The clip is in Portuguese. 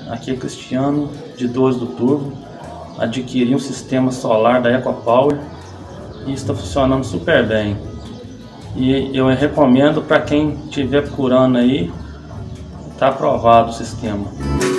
aqui é Cristiano, de 12 do Turvo. Adquiri um sistema solar da EcoPower e está funcionando super bem. E eu recomendo para quem estiver procurando aí, está aprovado o sistema.